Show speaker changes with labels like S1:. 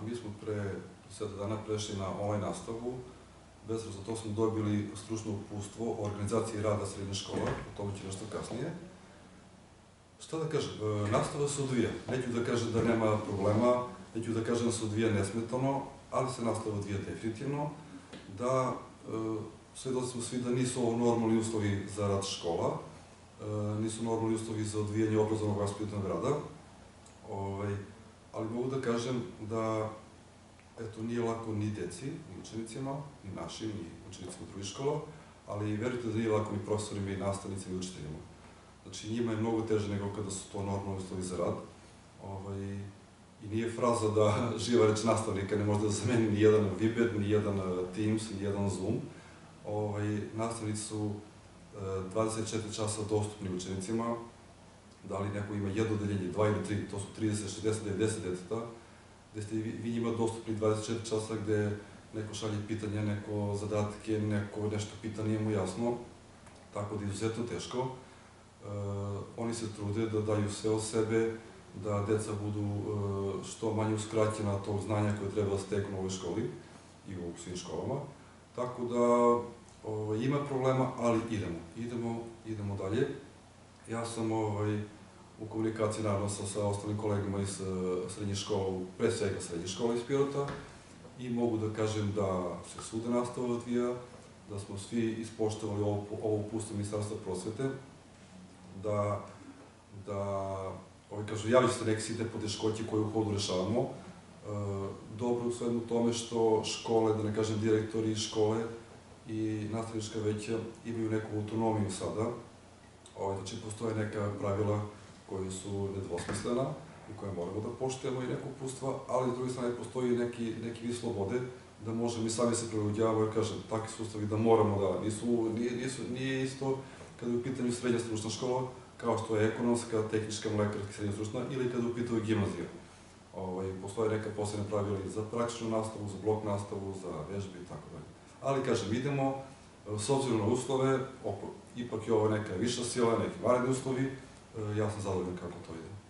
S1: mi smo pre 7 dana prešli na online nastavu. Vezano za to smo dobili stručno uputstvo o organizaciji rada srednje škola, o tome ću nešto kasnije. Šta da kažem, nastava se odvija. Neću da kažem da nema problema, neću da kažem da se odvija nesmetano, ali se nastava odvija definitivno, da svedoci smo svi da nisu ovo normalni uslovi za rad škola, nisu normalni uslovi za odvijanje obrazovnog vaspitnog rada, ali mogu da kažem da nije lako ni deci, ni učenicima, ni našim, ni učenicima drugih škola, ali verujte da nije lako ni profesorima, i nastavnicima, i učiteljima. Znači, njima je mnogo teže nego kada su to normalni uslovi za rad. I nije fraza da živa reč nastavnika ne može da zameni ni jedan Viber, ni jedan Teams, ni jedan Zoom. Nastavnici su 24 časa dostupni učenicima. Da li neko ima jedno odeljenje, 2 ili 3, to su 30, 60, 90 deteta, gde ste vi njima dostupni 24 časa, gde neko šalje pitanje, neko zadatke, neko nešto pita, nije mu jasno. Tako da je izuzetno teško. Oni se trude da daju sve od sebe, da deca budu što manje uskraćena tog znanja koje treba da steknu u ovoj školi i u svim školama. Tako da ima problema, ali idemo dalje. Ja sam u komunikaciji naravno sa ostalim kolegama iz srednjih škola, pre svega srednjih škola iz Pirota, i mogu da kažem da se svuda nastava odvija, da smo svi ispoštovali ovo uputstvo Ministarstva prosvete, javljaju se neke sitne poteškoće koje u hodu rešavamo. Dobro u svemu tome što škole, da ne kažem direktori škole i nastavnička veća imaju neku autonomiju sada. Znači, postoje neka pravila koje su nedvosmislena i koje moramo da poštujemo i neko uputstva, ali s druge strane postoji neki vid slobode da možemo i sami se prilagođavamo, jer kažem, takvi su ustavi da moramo da, nije isto kada je u pitanju srednja stručna škola, kao što je ekonomska, tehnička, mlekarska, srednja stručna, ili kada je u pitanju gimnazija. Postoje neka posebna pravila i za praktičnu nastavu, za blok nastavu, za vežbe i tako dalje. Ali, kažem, idemo, s obzirom na uslove, ipak je ovo neka viša sila, neki vanredni uslovi, ja sam zadovoljan kako to ide.